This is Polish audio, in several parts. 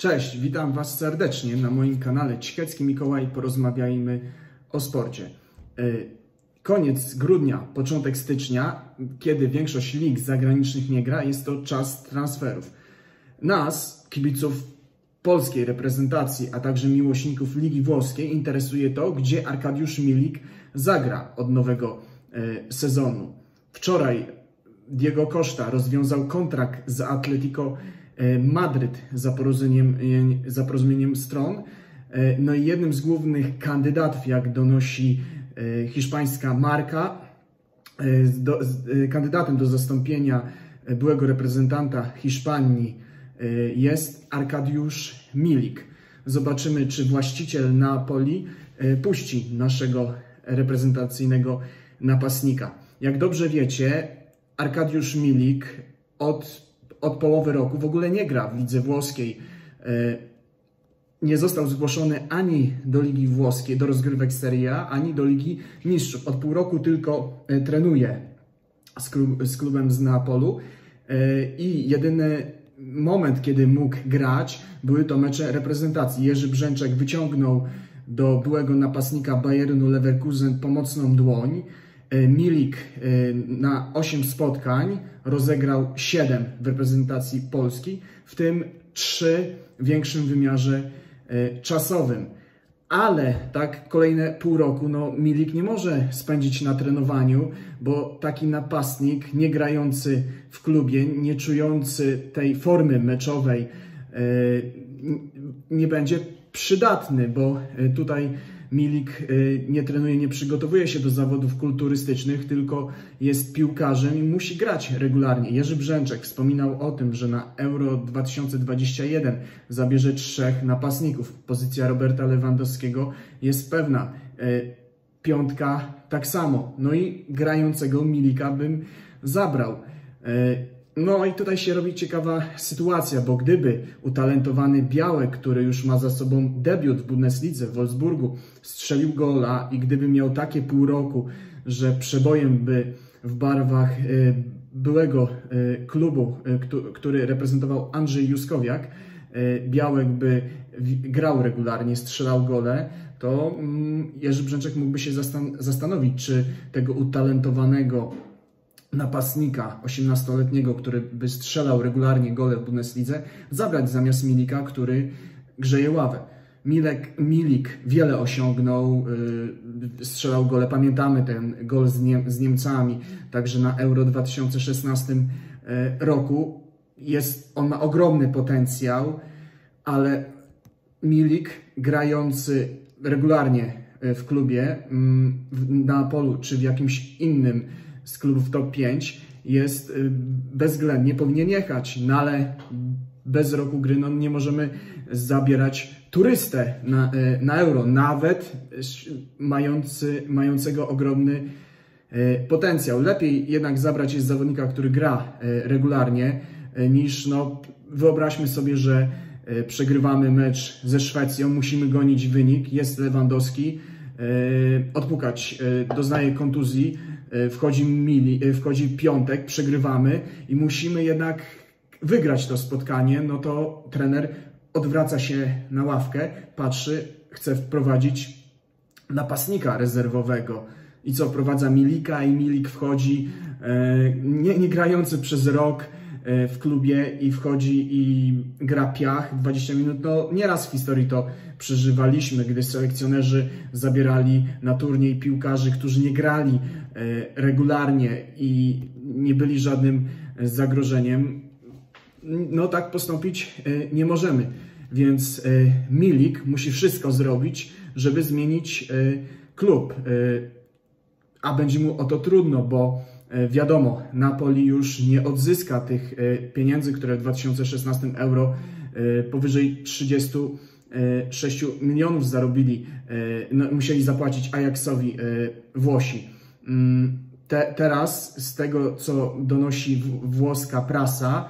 Cześć, witam Was serdecznie na moim kanale Cichecki Mikołaj. Porozmawiajmy o sporcie. Koniec grudnia, początek stycznia, kiedy większość lig zagranicznych nie gra, jest to czas transferów. Nas, kibiców polskiej reprezentacji, a także miłośników Ligi Włoskiej, interesuje to, gdzie Arkadiusz Milik zagra od nowego sezonu. Wczoraj Diego Costa rozwiązał kontrakt z Atletico Madryt za porozumieniem stron. No i jednym z głównych kandydatów, jak donosi hiszpańska Marca, kandydatem do zastąpienia byłego reprezentanta Hiszpanii jest Arkadiusz Milik. Zobaczymy, czy właściciel Napoli puści naszego reprezentacyjnego napastnika. Jak dobrze wiecie, Arkadiusz Milik od połowy roku w ogóle nie gra w lidze włoskiej. Nie został zgłoszony ani do Ligi Włoskiej, do rozgrywek Serie A, ani do Ligi Mistrzów. Od pół roku tylko trenuje z klubem z Neapolu i jedyny moment, kiedy mógł grać, były to mecze reprezentacji. Jerzy Brzęczek wyciągnął do byłego napastnika Bayernu Leverkusen pomocną dłoń. Milik na 8 spotkań rozegrał 7 w reprezentacji Polski, w tym 3 w większym wymiarze czasowym. Ale tak kolejne pół roku Milik nie może spędzić na trenowaniu, bo taki napastnik nie grający w klubie, nie czujący tej formy meczowej nie będzie przydatny, bo tutaj Milik nie trenuje, nie przygotowuje się do zawodów kulturystycznych, tylko jest piłkarzem i musi grać regularnie. Jerzy Brzęczek wspominał o tym, że na Euro 2021 zabierze 3 napastników. Pozycja Roberta Lewandowskiego jest pewna. Piątka tak samo. No i grającego Milika bym zabrał. No i tutaj się robi ciekawa sytuacja, bo gdyby utalentowany Białek, który już ma za sobą debiut w Bundeslidze w Wolfsburgu, strzelił gola i gdyby miał takie pół roku, że przebojem by w barwach byłego klubu, który reprezentował Andrzej Juskowiak, Białek by grał regularnie, strzelał gole, to Jerzy Brzęczek mógłby się zastanowić, czy tego utalentowanego napastnika 18-letniego, który by strzelał regularnie gole w Bundeslidze, zabrać zamiast Milika, który grzeje ławę. Milik wiele osiągnął, strzelał gole. Pamiętamy ten gol z Niemcami, także na Euro 2016 roku. On ma ogromny potencjał, ale Milik grający regularnie w klubie, na Neapolu czy w jakimś innym z klubów top 5 jest bezwzględnie, powinien jechać, no ale bez roku gry nie możemy zabierać turystę na Euro, nawet mającego ogromny potencjał. Lepiej jednak zabrać jest zawodnika, który gra regularnie, niż wyobraźmy sobie, że przegrywamy mecz ze Szwecją, musimy gonić wynik, jest Lewandowski, odpukać, doznaje kontuzji, wchodzi Piątek, przegrywamy i musimy jednak wygrać to spotkanie, no to trener odwraca się na ławkę, patrzy, chce wprowadzić napastnika rezerwowego. I co, wprowadza Milika i Milik wchodzi, nie grający przez rok w klubie i wchodzi i gra piach 20 minut. No nieraz w historii to przeżywaliśmy, gdy selekcjonerzy zabierali na turniej piłkarzy, którzy nie grali regularnie i nie byli żadnym zagrożeniem. No tak postąpić nie możemy, więc Milik musi wszystko zrobić, żeby zmienić klub, a będzie mu o to trudno, bo wiadomo, Napoli już nie odzyska tych pieniędzy, które w 2016 Euro powyżej 36 milionów zarobili, musieli zapłacić Ajaxowi Włosi. Teraz z tego, co donosi włoska prasa,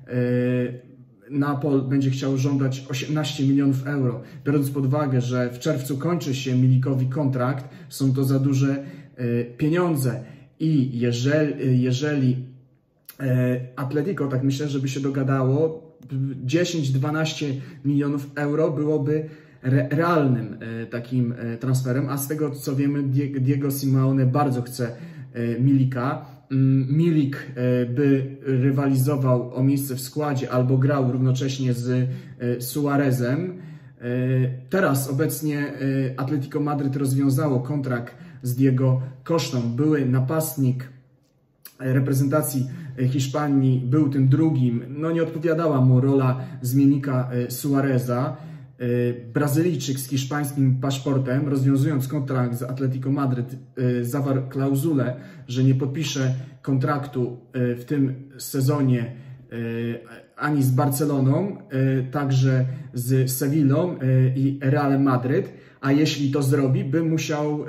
Napoli będzie chciał żądać 18 milionów euro. Biorąc pod uwagę, że w czerwcu kończy się Milikowi kontrakt, są to za duże pieniądze. I jeżeli Atletico, tak myślę, żeby się dogadało, 10-12 milionów euro byłoby realnym takim transferem, a z tego co wiemy, Diego Simeone bardzo chce Milika. Milik by rywalizował o miejsce w składzie albo grał równocześnie z Suarezem. Teraz obecnie Atletico Madryt rozwiązało kontrakt z Diego Costą. Były napastnik reprezentacji Hiszpanii, był tym drugim. No nie odpowiadała mu rola zmiennika Suareza. Brazylijczyk z hiszpańskim paszportem, rozwiązując kontrakt z Atletico Madryt, zawarł klauzulę, że nie podpisze kontraktu w tym sezonie ani z Barceloną, także z Sewillą i Realem Madryt, a jeśli to zrobi, by musiał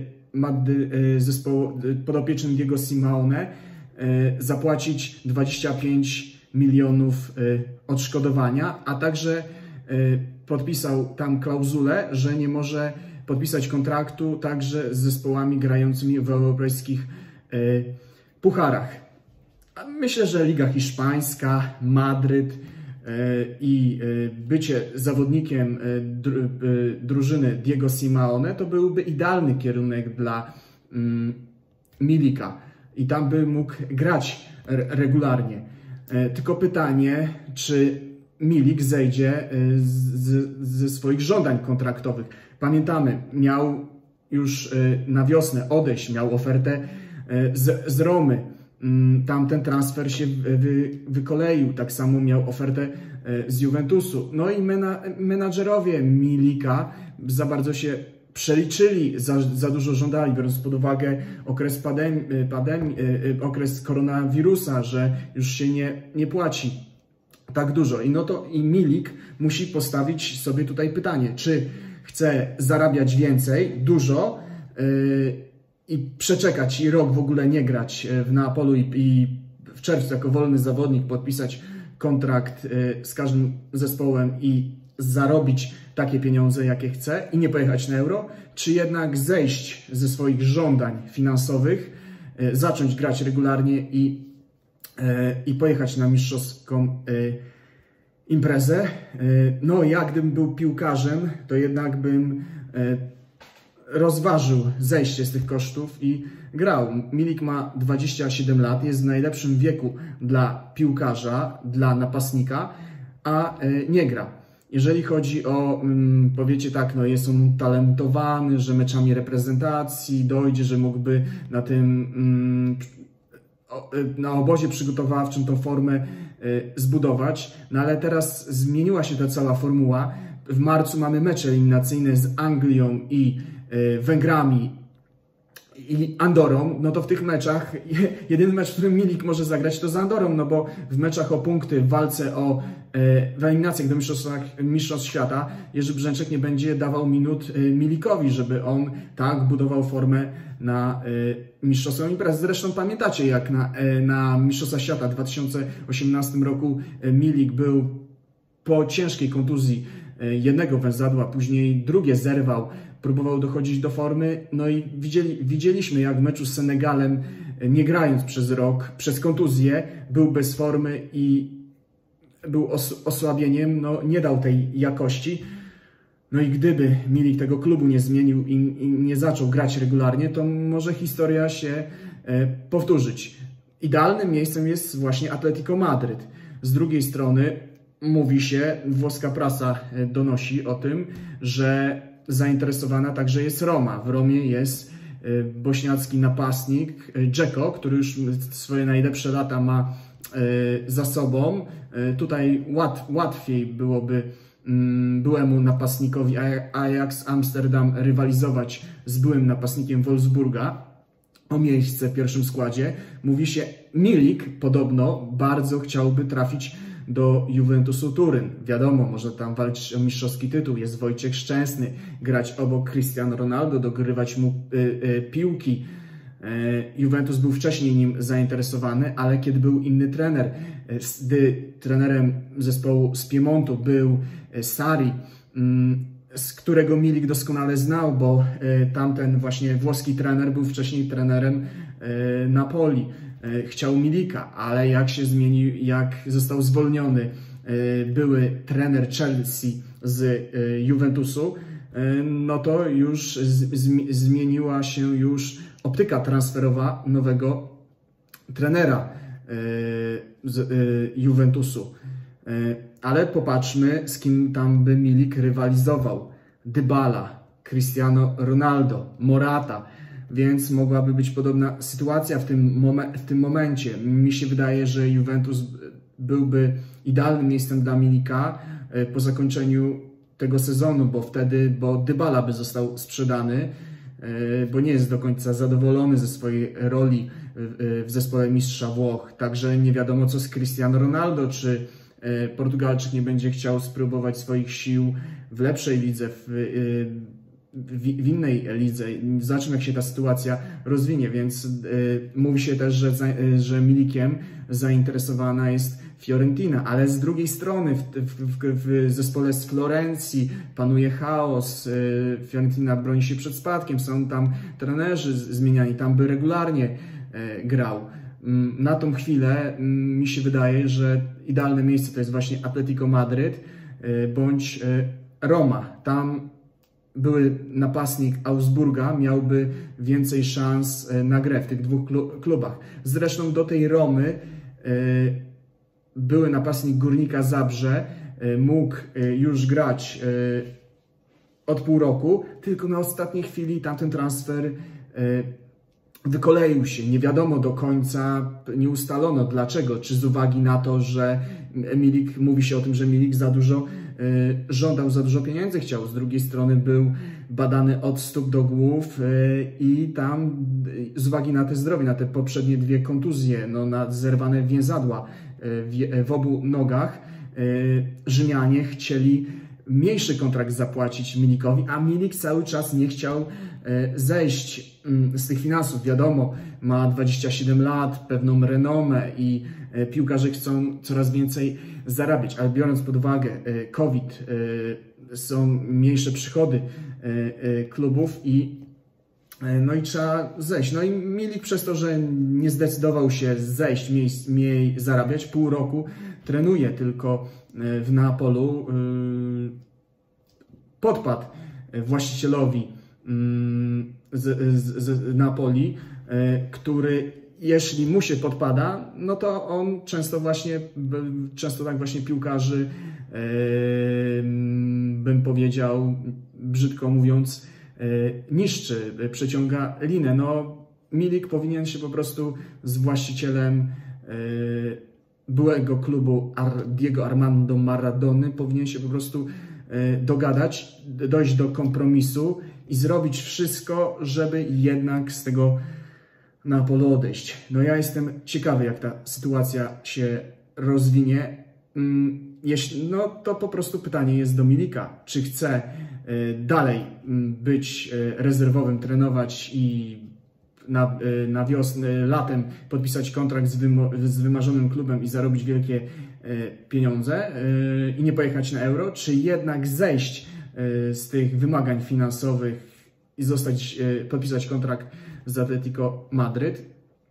zespołu podopiecznym Diego Simeone zapłacić 25 milionów odszkodowania, a także podpisał tam klauzulę, że nie może podpisać kontraktu także z zespołami grającymi w europejskich pucharach. Myślę, że Liga Hiszpańska, Madryt i bycie zawodnikiem drużyny Diego Simeone to byłby idealny kierunek dla Milika i tam by mógł grać regularnie. Tylko pytanie, czy Milik zejdzie ze swoich żądań kontraktowych. Pamiętamy, miał już na wiosnę odejść, miał ofertę z Romy. Tam ten transfer się wykoleił, tak samo miał ofertę z Juventusu. No i menadżerowie Milika za bardzo się przeliczyli, za dużo żądali, biorąc pod uwagę okres okres koronawirusa, że już się nie płaci tak dużo. I Milik musi postawić sobie tutaj pytanie, czy chce zarabiać więcej, dużo i przeczekać i rok w ogóle nie grać w Neapolu i w czerwcu jako wolny zawodnik podpisać kontrakt z każdym zespołem i zarobić takie pieniądze, jakie chce i nie pojechać na Euro, czy jednak zejść ze swoich żądań finansowych, zacząć grać regularnie i pojechać na mistrzowską imprezę. No ja gdybym był piłkarzem, to jednak bym rozważył zejście z tych kosztów i grał. Milik ma 27 lat, jest w najlepszym wieku dla piłkarza, dla napastnika, a nie gra. Jeżeli chodzi o, powiecie tak, no jest on talentowany, że meczami reprezentacji dojdzie, że mógłby na tym na obozie przygotowawczym tą formę zbudować, no ale teraz zmieniła się ta cała formuła. W marcu mamy mecze eliminacyjne z Anglią i Węgrami i Andorą, no to w tych meczach jedyny mecz, w którym Milik może zagrać, to z Andorą, no bo w meczach o punkty, w walce w eliminacjach do mistrzostw świata Jerzy Brzęczek nie będzie dawał minut Milikowi, żeby on tak budował formę na mistrzostwą imprez. Zresztą pamiętacie, jak na mistrzostwa świata w 2018 roku Milik był po ciężkiej kontuzji jednego węzadła, później drugie zerwał, próbował dochodzić do formy, no i widzieliśmy, jak w meczu z Senegalem, nie grając przez rok, przez kontuzję, był bez formy i był osłabieniem, no nie dał tej jakości. No i gdyby Milik tego klubu nie zmienił i nie zaczął grać regularnie, to może historia się powtórzyć. Idealnym miejscem jest właśnie Atletico Madryt. Z drugiej strony mówi się, włoska prasa donosi o tym, że zainteresowana także jest Roma. W Romie jest bośniacki napastnik Dzeko, który już swoje najlepsze lata ma za sobą. Tutaj łatwiej byłoby byłemu napastnikowi Ajax Amsterdam rywalizować z byłym napastnikiem Wolfsburga o miejsce w pierwszym składzie. Mówi się, Milik podobno bardzo chciałby trafić do Juventusu Turyn. Wiadomo, może tam walczyć o mistrzowski tytuł. Jest Wojciech Szczęsny, grać obok Cristiano Ronaldo, dogrywać mu piłki. Juventus był wcześniej nim zainteresowany, ale kiedy był inny trener, gdy trenerem zespołu z Piemontu był Sarri, z którego Milik doskonale znał, bo tamten właśnie włoski trener był wcześniej trenerem Napoli. chciał Milika, ale jak się zmienił, jak został zwolniony były trener Chelsea z Juventusu, no to już zmieniła się już optyka transferowa nowego trenera z Juventusu. Ale popatrzmy, z kim tam by Milik rywalizował. Dybala, Cristiano Ronaldo, Morata, więc mogłaby być podobna sytuacja w tym momencie. Mi się wydaje, że Juventus byłby idealnym miejscem dla Milika po zakończeniu tego sezonu, bo Dybala by został sprzedany, bo nie jest do końca zadowolony ze swojej roli w zespole mistrza Włoch. Także nie wiadomo co z Cristiano Ronaldo, czy Portugalczyk nie będzie chciał spróbować swoich sił w lepszej lidze, w innej lidze. Zobaczymy, jak się ta sytuacja rozwinie, więc mówi się też, że Milikiem zainteresowana jest Fiorentina, ale z drugiej strony w zespole z Florencji panuje chaos, Fiorentina broni się przed spadkiem, są tam trenerzy zmieniani, tam by regularnie grał. Na tą chwilę mi się wydaje, że idealne miejsce to jest właśnie Atletico Madryt bądź Roma. Tam były napastnik Augsburga miałby więcej szans na grę w tych dwóch klubach. Zresztą do tej Romy były napastnik Górnika Zabrze mógł już grać od pół roku, tylko na ostatniej chwili tamten transfer wykoleił się. Nie wiadomo do końca, nie ustalono dlaczego. Czy z uwagi na to, że mówi się o tym, że Milik żądał za dużo pieniędzy, chciał. Z drugiej strony był badany od stóp do głów i tam z uwagi na te zdrowie, na te poprzednie dwie kontuzje, na zerwane więzadła w obu nogach, Rzymianie chcieli mniejszy kontrakt zapłacić Milikowi, a Milik cały czas nie chciał zejść z tych finansów. Wiadomo, ma 27 lat, pewną renomę i piłkarze chcą coraz więcej zarabiać, ale biorąc pod uwagę COVID, są mniejsze przychody klubów i trzeba zejść. No i Milik przez to, że nie zdecydował się zejść, mniej zarabiać, pół roku trenuje tylko w Neapolu, podpadł właścicielowi z Napoli, który jeśli mu się podpada, no to on często tak właśnie piłkarzy, bym powiedział, brzydko mówiąc, niszczy, przeciąga linę. Milik powinien się po prostu z właścicielem byłego klubu Diego Armando Maradony powinien się po prostu dogadać, dojść do kompromisu i zrobić wszystko, żeby jednak z tego Neapolu odejść. Ja jestem ciekawy, jak ta sytuacja się rozwinie. To po prostu pytanie jest do Milika, czy chce dalej być rezerwowym, trenować i na wiosnę, latem podpisać kontrakt z wymarzonym klubem i zarobić wielkie pieniądze i nie pojechać na Euro, czy jednak zejść z tych wymagań finansowych i podpisać kontrakt z Atletico Madryt.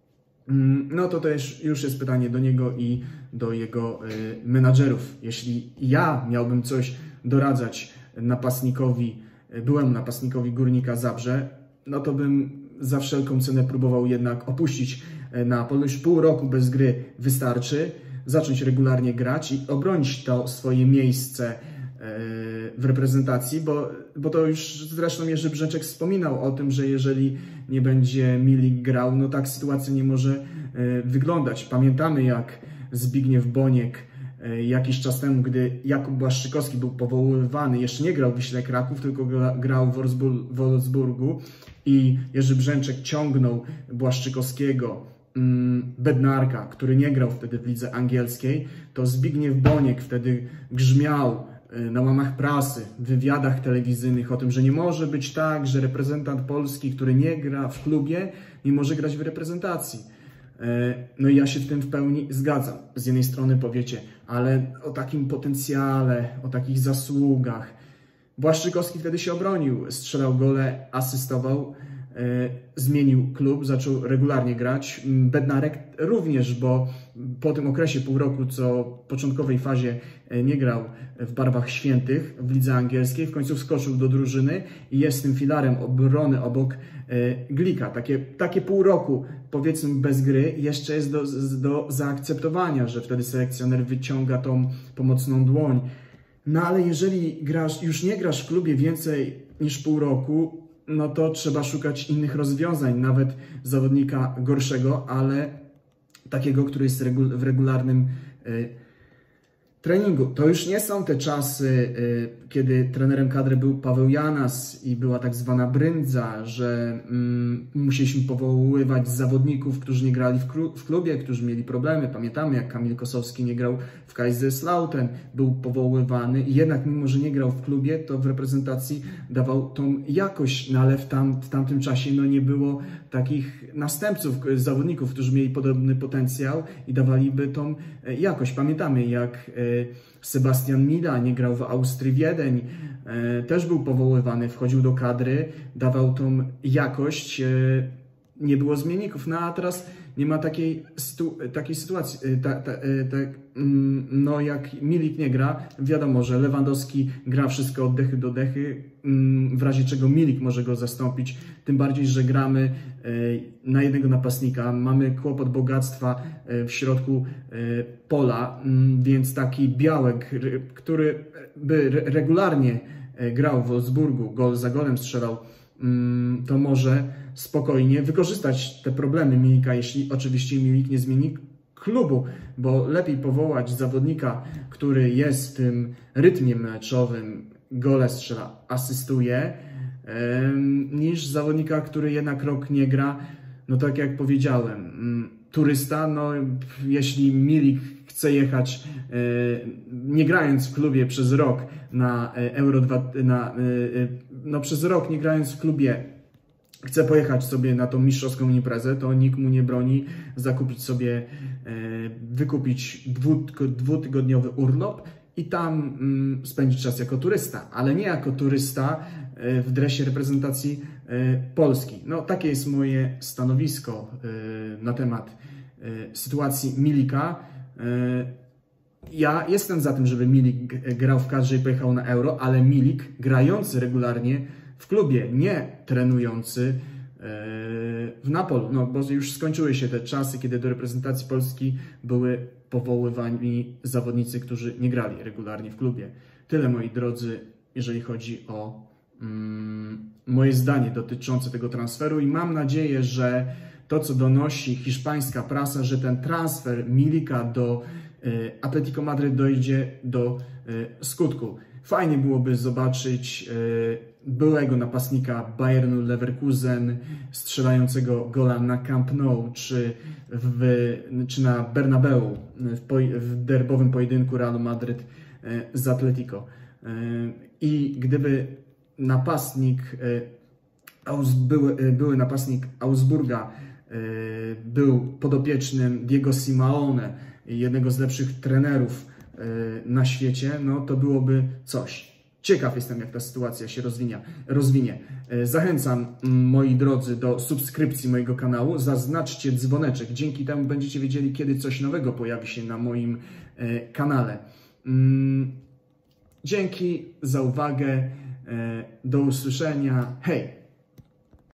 To też już jest pytanie do niego i do jego menadżerów. Jeśli ja miałbym coś doradzać byłemu napastnikowi Górnika Zabrze, to bym za wszelką cenę próbował jednak opuścić Neapol. Już pół roku bez gry wystarczy, zacząć regularnie grać i obronić to swoje miejsce w reprezentacji, bo to już zresztą Jerzy Brzęczek wspominał o tym, że jeżeli nie będzie Milik grał, tak sytuacja nie może wyglądać. Pamiętamy, jak Zbigniew Boniek jakiś czas temu, gdy Jakub Błaszczykowski był powoływany, jeszcze nie grał w Wiśle Kraków, tylko grał w Wolfsburgu i Jerzy Brzęczek ciągnął Błaszczykowskiego, Bednarka, który nie grał wtedy w lidze angielskiej, to Zbigniew Boniek wtedy grzmiał na łamach prasy, w wywiadach telewizyjnych o tym, że nie może być tak, że reprezentant Polski, który nie gra w klubie, nie może grać w reprezentacji. I ja się w tym w pełni zgadzam. Z jednej strony powiecie, ale o takim potencjale, o takich zasługach. Błaszczykowski wtedy się obronił, strzelał gole, asystował, zmienił klub, zaczął regularnie grać. Bednarek również, bo po tym okresie pół roku, co w początkowej fazie nie grał w barwach świętych w lidze angielskiej, w końcu wskoczył do drużyny i jest tym filarem obrony obok Glika. Takie pół roku, powiedzmy, bez gry jeszcze jest do zaakceptowania, że wtedy selekcjoner wyciąga tą pomocną dłoń. No ale jeżeli już nie grasz w klubie więcej niż pół roku, no to trzeba szukać innych rozwiązań, nawet zawodnika gorszego, ale takiego, który jest w regularnym treningu. To już nie są te czasy, kiedy trenerem kadry był Paweł Janas i była tak zwana bryndza, że musieliśmy powoływać zawodników, którzy nie grali w klubie, którzy mieli problemy. Pamiętamy, jak Kamil Kosowski nie grał w Kaiserslautern, był powoływany i jednak mimo, że nie grał w klubie, to w reprezentacji dawał tą jakość, no ale w tamtym czasie no, nie było takich następców, zawodników, którzy mieli podobny potencjał i dawaliby tą jakość. Pamiętamy, jak Sebastian Mida nie grał w Austrii Wiedeń, też był powoływany, wchodził do kadry, dawał tą jakość, nie było zmienników, no a teraz nie ma takiej sytuacji, no jak Milik nie gra, wiadomo, że Lewandowski gra wszystko od dechy do dechy, w razie czego Milik może go zastąpić, tym bardziej, że gramy na jednego napastnika, mamy kłopot bogactwa w środku pola, więc taki Białek, który by regularnie grał w Wolfsburgu, gol za golem strzelał, to może spokojnie wykorzystać te problemy Milika, jeśli oczywiście Milik nie zmieni klubu, bo lepiej powołać zawodnika, który jest w tym rytmie meczowym, gole strzela, asystuje, niż zawodnika, który jednak rok nie gra. No tak jak powiedziałem, turysta, no jeśli Milik chce jechać, nie grając w klubie przez rok na Euro 2, no przez rok nie grając w klubie, chce pojechać sobie na tą mistrzowską imprezę, to nikt mu nie broni zakupić sobie, wykupić dwutygodniowy urlop i tam spędzić czas jako turysta, ale nie jako turysta w dresie reprezentacji Polski. No takie jest moje stanowisko na temat sytuacji Milika. Ja jestem za tym, żeby Milik grał w kadrze i pojechał na Euro, ale Milik grający regularnie w klubie, nie trenujący w Napolu. No bo już skończyły się te czasy, kiedy do reprezentacji Polski były powoływani zawodnicy, którzy nie grali regularnie w klubie. Tyle, moi drodzy, jeżeli chodzi o moje zdanie dotyczące tego transferu i mam nadzieję, że to, co donosi hiszpańska prasa, że ten transfer Milika do Atletico Madryt dojdzie do skutku. Fajnie byłoby zobaczyć byłego napastnika Bayernu Leverkusen strzelającego gola na Camp Nou czy na Bernabeu w derbowym pojedynku Realu Madryt z Atletico. I gdyby były napastnik Augsburga był podopiecznym Diego Simeone, jednego z lepszych trenerów na świecie, no to byłoby coś. Ciekaw jestem, jak ta sytuacja się rozwinie. Zachęcam, moi drodzy, do subskrypcji mojego kanału. Zaznaczcie dzwoneczek. Dzięki temu będziecie wiedzieli, kiedy coś nowego pojawi się na moim kanale. Dzięki za uwagę. Do usłyszenia. Hej!